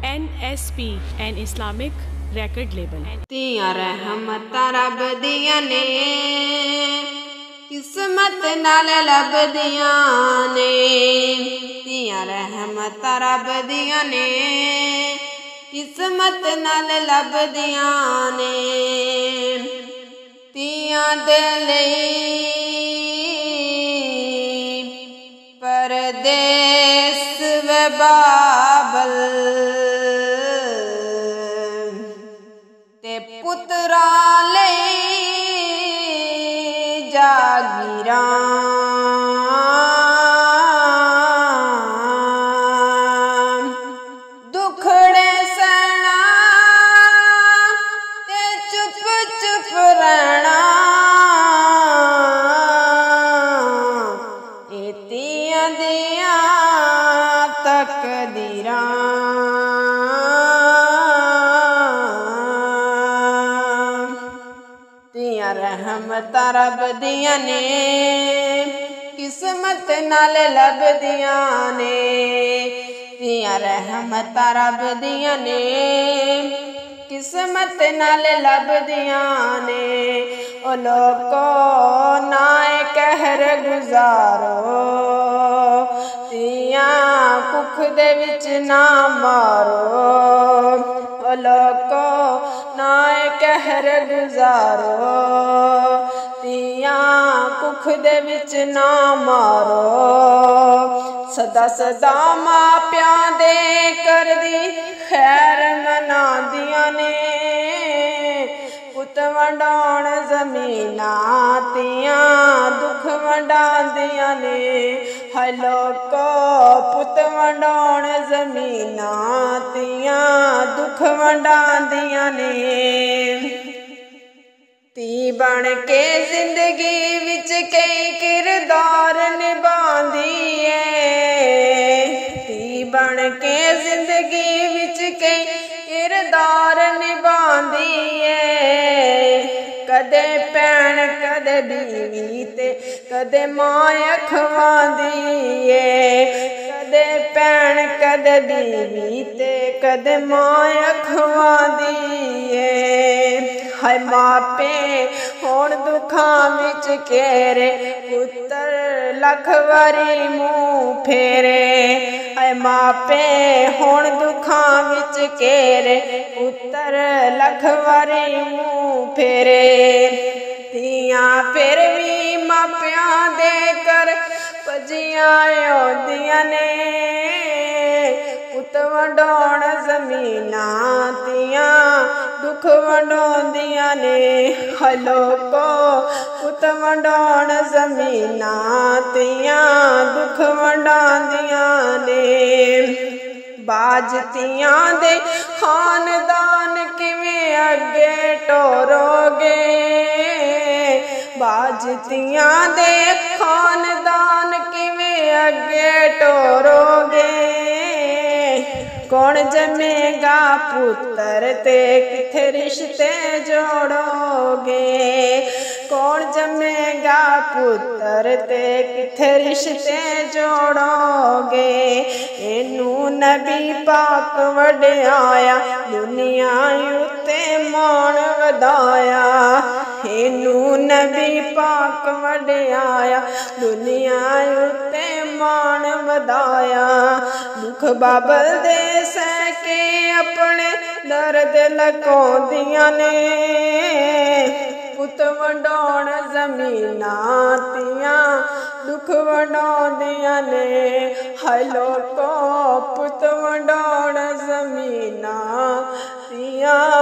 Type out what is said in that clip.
NSP, an Islamic record label. तियां रहमतां रब दियां ने किस्मत नाल लभदियां ने। तियां रहमतां रब दियां ने किस्मत नाल लभदियां ने। तियां दे लई परदेस वे बाबल ते पुत्रां लई जागीरां। दुखड़े सहना ते चुप चुप रहना ए तियां दियां तकदीरां। तियां रहमतां रब दियां ने किस्मत नाल लभदियां ने। तियां रहमतां रब दियां ने किस्मत नाल लभदियां ने। ओ लोको नाए कहर गुजारो तियां कुख दे विच ना मारो। ओ लोको नाए कहर गुजारो तियां कुख दे विच ना मारो। सदा सदा मां प्यां दे करदी खैर मनादियां ने। पुत वंडाउण ज़मीनां तियां दुख वंडांदियां ने। हाय लोको पुत वंडाउण ज़मीनां तियां दुख वंडांदियां ने। धी बन के जिंदगी विच कई किरदार निभांदी है। धी बन के जिंदगी विच कई किरदार निभांदी है। कदे भैन कदे बीवी ते कदे मां अखवांदी है। कदे भैन कदे बीवी ते कदे मां अखवांदी है। हाय मापे होण दुखां विच घेरे पुत्तर लख वारी मूंह फेरे। हाय मापे होण दुखां विच घेरे पुत्तर लख वारी मूंह फेरे। तियां फिर भी मापियां दे कर भजियां आउंदियां ने। पुत वंडाउण ज़मीनां तियां दुख वंडाउंदियां ने। हाय लोको पुत वंडाउण ज़मीनां तियां दुख वंडांदियां ने। बाज तियां दे खानदान किवें अगे टोरोगे। बाज तियां दे खानदान किवें अगे टोरोगे। कौन जमेगा पुत्र ते किथे रिश्ते जोड़ोगे। कौन जमेगा पुत्र ते किथे रिश्ते जोड़ोगे। इनू नबी पाक वड्याया दुनिया उत्ते मान वधाया। इनू नबी पाक वड्याया दुनिया उत्ते मान वधाया। दुख बाबल दे सह के अपने दर्द लकाउंदियां ने। पुत वंडाउण ज़मीनां तियां दुख वंडाउंदियां ने। हाय लोको पुत वंडाउण ज़मीनां तियां